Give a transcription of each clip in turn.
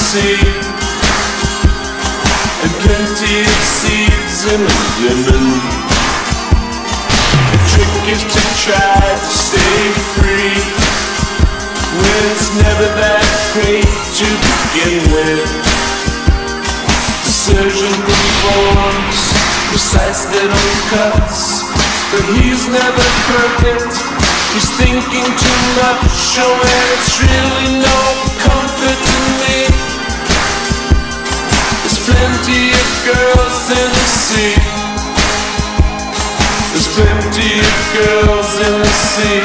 sea, and plenty of seeds in the lemon. The trick is to try to stay free when it's never that great to begin with. The surgeon performs precise little cuts, but he's never perfect. He's thinking too much, oh, and it's really no comfort to me. There's plenty of girls in the sea. There's plenty of girls in the sea,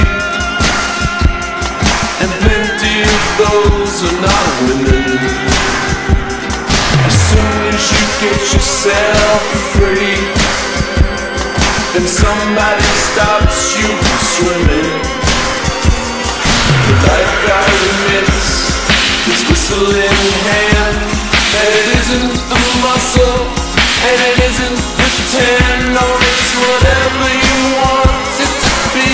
and plenty of those are not women. As soon as you get yourself free, then somebody stops you from swimming. The lifeguard admits, his whistle in hand, that it isn't the muscle, and it isn't the tan, or it's whatever you want it to be.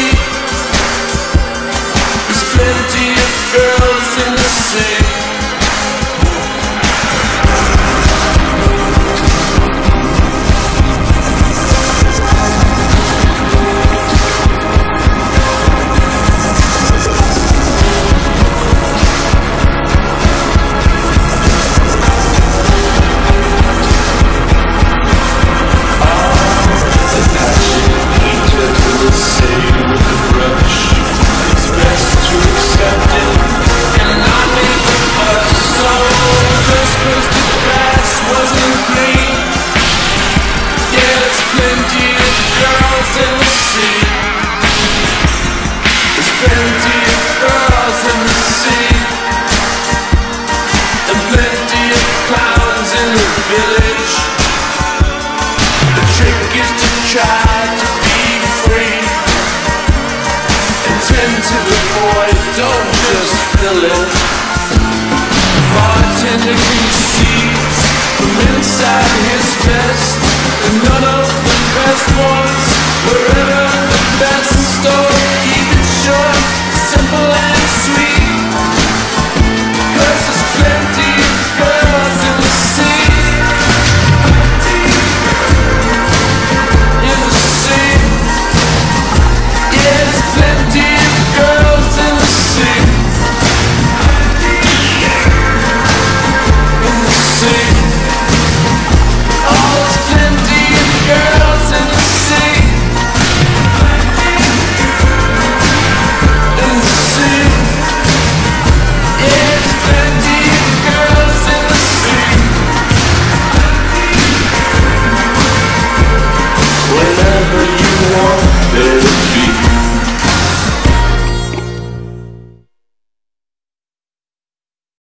There's plenty of girls in the sea. Try to be free and tend to the void, don't just fill it. Bartender concedes from inside his vest, and none of the best ones were ever the best. Oh, keep it short, simple and sweet, 'cause there's plenty of girls in the sea. Whenever you want,